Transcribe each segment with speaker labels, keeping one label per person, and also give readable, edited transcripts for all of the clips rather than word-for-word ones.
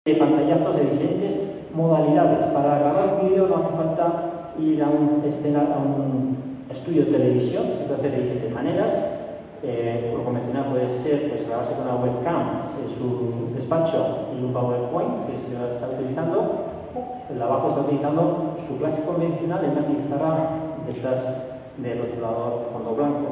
Speaker 1: de pantallazos de diferentes modalidades. Para grabar un vídeo no hace falta ir a un estudio de televisión, se puede hacer de diferentes maneras. Lo convencional puede ser pues, grabarse con una webcam en su despacho y un PowerPoint que se está utilizando. El abajo está utilizando su clase convencional en una pizarra de estas de rotulador de fondo blanco.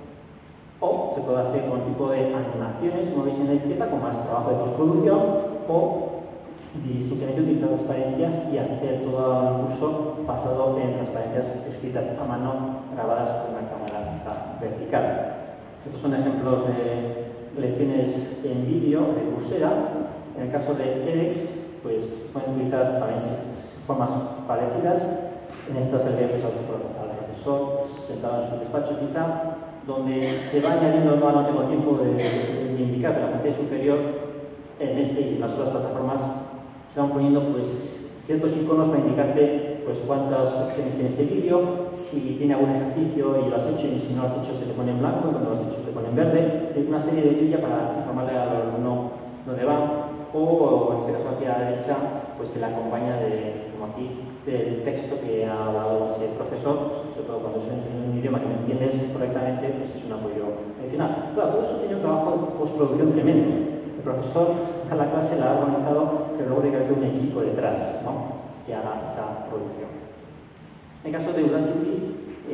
Speaker 1: O se puede hacer con tipo de animaciones, como veis en la izquierda, con más trabajo de postproducción, o simplemente utilizar transparencias y hacer todo el curso basado en transparencias escritas a mano, grabadas con una cámara que está vertical. Estos son ejemplos de lecciones en vídeo de Coursera. En el caso de edX, pues pueden utilizar también formas parecidas. En esta se le al profesor sentado en su despacho quizá, donde se va añadiendo, no tengo tiempo de indicar, pero en la pantalla superior, en este y en las otras plataformas, se van poniendo pues, ciertos iconos para indicarte pues, cuántas opciones tiene ese vídeo, si tiene algún ejercicio y lo has hecho, y si no lo has hecho se le pone en blanco, y cuando lo has hecho se le pone en verde. Hay una serie de grilla para informarle al alumno dónde va, o en este caso aquí a la derecha, pues se le acompaña como aquí, del texto que ha dado ese profesor, sobre todo cuando es en un idioma que no entiendes correctamente, pues es un apoyo adicional. Claro, todo eso tiene un trabajo de postproducción tremendo. El profesor a la clase la ha organizado, pero luego tiene que haber un equipo detrás, ¿no?, que haga esa producción. En el caso de Udacity,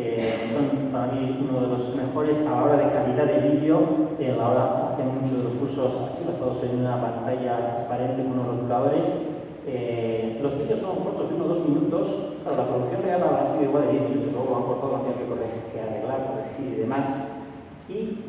Speaker 1: son para mí uno de los mejores a la hora de calidad de vídeo. A la hora hacen muchos de los cursos así basados en una pantalla transparente con unos rotuladores. Los vídeos son cortos de 1 o 2 minutos. Claro, la producción real ha sido igual de 10 minutos, luego han cortado, han tenido que arreglar, corregir y demás. Y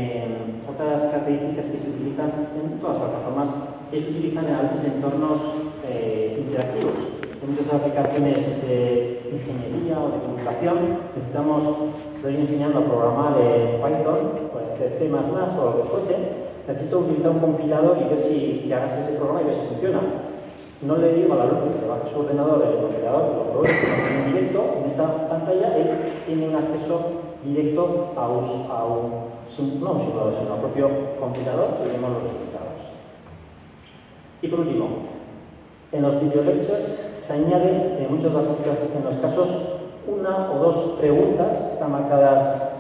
Speaker 1: otras características que se utilizan en todas las plataformas es utilizar a veces entornos interactivos. En muchas aplicaciones de ingeniería o de comunicación necesitamos, si estoy enseñando a programar en Python o en C++ o lo que fuese, necesito utilizar un compilador y ver si hagas ese programa y ver si funciona. No le digo al alumno que se baje su ordenador, el compilador, que lo pruebe en directo. En esta pantalla él tiene un acceso directo a un simulador, sino al propio compilador y vemos los resultados. Y por último, en los video lectures se añade en muchos de los casos 1 o 2 preguntas, están marcadas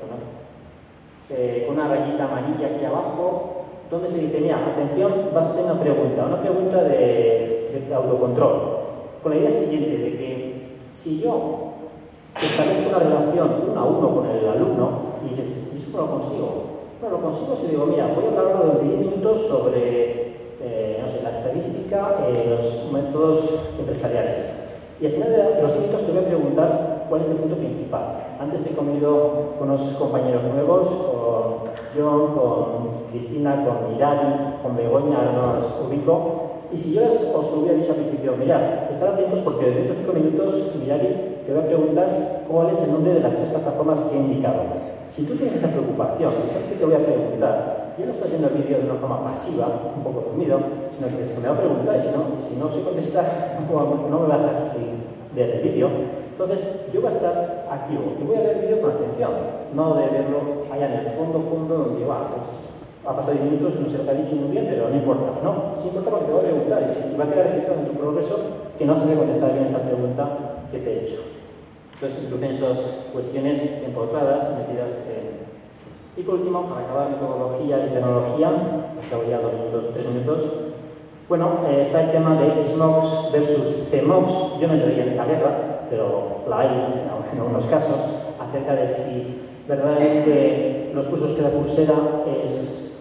Speaker 1: con una rayita amarilla aquí abajo, donde se dice, mira, atención, vas a tener una pregunta de autocontrol, con la idea siguiente, de que si yo establezco una relación 1 a 1 con el alumno y dices, ¿y eso cómo lo consigo? Bueno, lo consigo si digo, mira, voy a hablar durante 10 minutos sobre no sé, la estadística, los métodos empresariales. Y al final de los minutos te voy a preguntar cuál es el punto principal. Antes he comido con unos compañeros nuevos, con John, con Cristina, con Mirari, con Begoña, ahora no los ubico. Y si yo os hubiera dicho al principio, mirad, estad atentos porque dentro de 5 minutos, Mirari, te voy a preguntar cuál es el nombre de las 3 plataformas que he indicado. Si tú tienes esa preocupación, si sabes que te voy a preguntar, yo no estoy viendo el vídeo de una forma pasiva, un poco dormido, sino que me va a preguntar y si no sé contestar, no me va a hacer así ver el vídeo. Entonces, yo voy a estar activo y voy a ver el vídeo con atención, no de verlo allá en el fondo, donde pues, ha pasado 10 minutos, no sé lo que ha dicho muy bien, pero no importa, ¿no? Sí importa porque te voy a preguntar y va a quedar registrado en tu progreso que no sabía contestar bien esa pregunta que te he hecho. Entonces, introducen esas cuestiones empotradas, metidas en... Y por último, para acabar, metodología y tecnología, acabo ya 3 minutos. Bueno, está el tema de Xmoox versus CMOOC. Yo no entraría en esa guerra, pero la hay en algunos casos, acerca de si verdaderamente los cursos que da Coursera es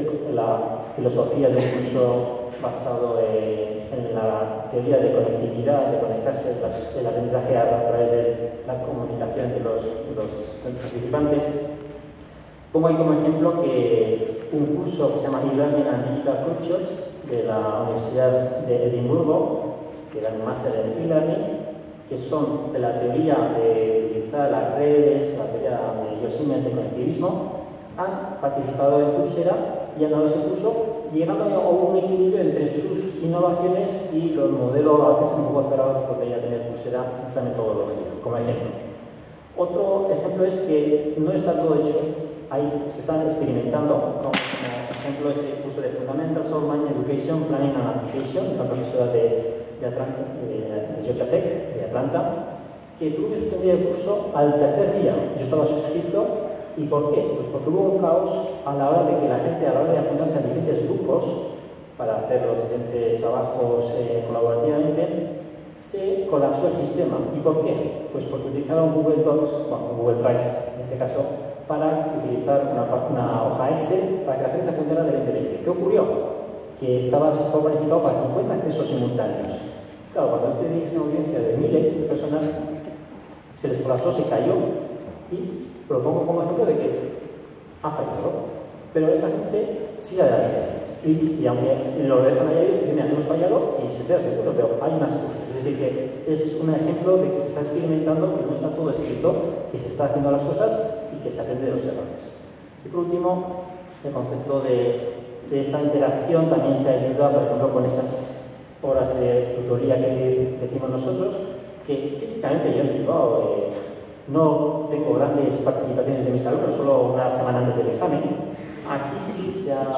Speaker 1: la filosofía de un curso basado en la teoría de conectividad, de conectarse, el aprendizaje a través de la comunicación entre los participantes. Pongo ahí como ejemplo que un curso que se llama E-Learning and Digital Cultures de la Universidad de Edimburgo, que da un máster en E-Learning, que son de la teoría de utilizar las redes, la teoría de Yosemite de conectivismo, han participado en Coursera y han dado ese curso, llegando a un equilibrio entre sus innovaciones y los modelos a veces un poco cerrados que podría tener Coursera en esa metodología, como ejemplo. Otro ejemplo es que no está todo hecho, ahí se están experimentando, como ejemplo, ese curso de Fundamentals of Mind Education, Planning and Application, la profesora de Georgia Tech, de Atlanta, que tuvo que suspender el curso al tercer día. Yo estaba suscrito. ¿Y por qué? Pues porque hubo un caos a la hora de que la gente, a la hora de apuntarse a diferentes grupos para hacer los diferentes trabajos colaborativamente, se colapsó el sistema. ¿Y por qué? Pues porque utilizaron Google Docs, bueno, Google Drive en este caso, para utilizar una hoja Excel para que la gente se apuntara de 2020. ¿Qué ocurrió? Que estaba planificado para 50 accesos simultáneos. Claro, cuando te diriges a una audiencia de miles de personas, se les colapsó, se cayó y lo pongo como ejemplo de que ha fallado, pero esta gente sigue adelante y aunque lo dejan ahí, dicen, mira, hemos fallado y se queda seguro, pero hay unas cosas. Es decir, que es un ejemplo de que se está experimentando, que no está todo escrito, que se está haciendo las cosas y que se aprende de los errores. Y por último, el concepto de esa interacción también se ayuda, por ejemplo, con esas horas de tutoría que decimos nosotros, que físicamente yo en privado no tengo grandes participaciones de mis alumnos, solo una semana antes del examen. Aquí sí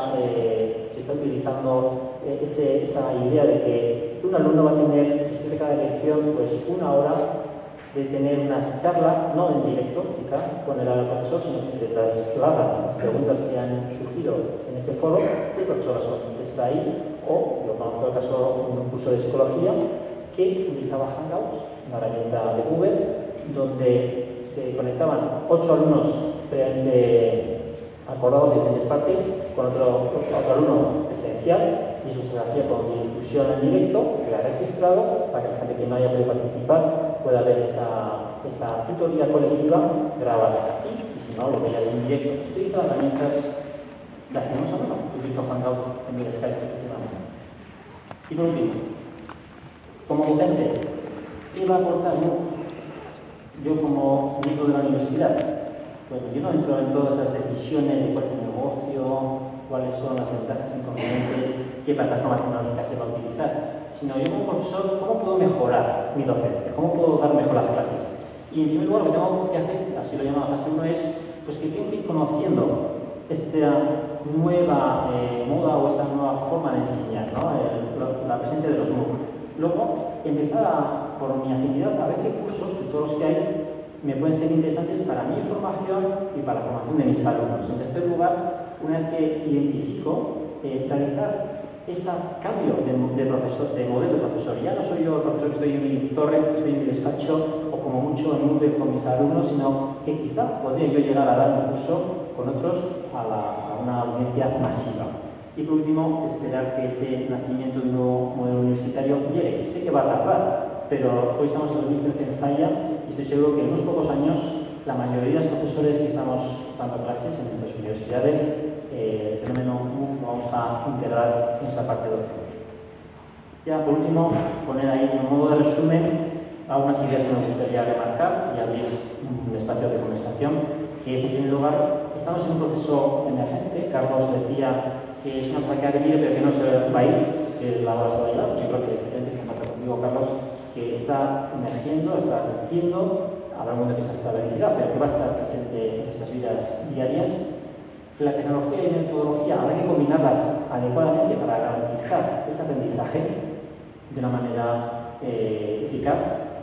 Speaker 1: se está utilizando esa idea de que un alumno va a tener, después de cada lección, pues una hora de tener una charla, no en directo quizá, con el profesor, sino que se le trasladan las preguntas que han surgido en ese foro, el profesor las contesta ahí, o lo conozco el caso en un curso de psicología que utilizaba Hangouts, una herramienta de Google, donde se conectaban 8 alumnos previamente acordados de diferentes partes, con otro alumno presencial, y eso se hacía con difusión en directo, queda registrado, para que la gente que no haya podido participar pueda ver esa tutoría colectiva grabada aquí, y si no, lo veías en directo. Se utilizan herramientas, las tenemos a mano, utilizo Hangout en el Skype, efectivamente. Y por último, como docente, ¿qué va a aportar yo como miembro de la universidad? Bueno, yo no entro en todas esas decisiones de cuál es el negocio, cuáles son las ventajas, inconvenientes, qué plataforma tecnológica se va a utilizar, sino yo como profesor, ¿cómo puedo mejorar mi docencia? ¿Cómo puedo dar mejor las clases? Y en primer lugar, lo que tengo que hacer, así lo llama la fase 1, es pues, que tengo que ir conociendo esta nueva moda o esta nueva forma de enseñar, ¿no? La presencia de los MOOC. Luego, empezar por mi afinidad a ver qué cursos de todos los que hay me pueden ser interesantes para mi formación y para la formación de mis alumnos. En tercer lugar, una vez que identifico, realizar ese cambio de modelo de profesor. Ya no soy yo el profesor que estoy en mi torre, que estoy en mi despacho o como mucho en Moodle con mis alumnos, sino que quizá podría yo llegar a dar un curso con otros a una audiencia masiva. Y por último, esperar que este nacimiento de un nuevo modelo universitario llegue. Sé que va a tardar, pero hoy estamos en 2013 en Zalla y estoy seguro que en unos pocos años la mayoría de los profesores que estamos dando clases en nuestras universidades, el fenómeno MOOC lo vamos a integrar en esa parte docente. Ya por último, poner ahí en modo de resumen algunas ideas que me gustaría remarcar y abrir un espacio de conversación, que es en primer lugar, estamos en un proceso emergente. Carlos decía que es una práctica que vive pero que no se va a ir, que la hora se va a llevar. Yo creo que diferente contigo, Carlos, que está emergiendo, está creciendo, habrá un mundo que se está estabilidad, pero que va a estar presente en nuestras vidas diarias. Que la tecnología y la metodología habrá que combinarlas adecuadamente para garantizar ese aprendizaje de una manera eficaz.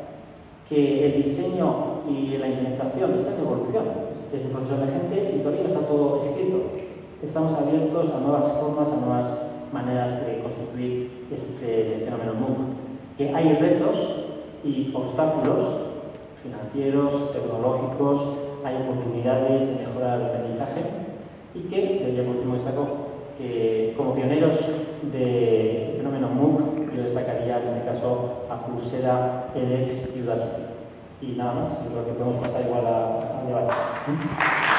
Speaker 1: Que el diseño y la implementación están en evolución. Es un proceso emergente y todavía no está todo escrito. Estamos abiertos a nuevas formas, a nuevas maneras de constituir este fenómeno MOOC. Que hay retos y obstáculos financieros, tecnológicos, hay oportunidades de mejorar el aprendizaje y que, ya por último destaco, que como pioneros del fenómeno MOOC, yo destacaría en este caso a Coursera, edX y Udacity. Y nada más, yo creo que podemos pasar igual al debate.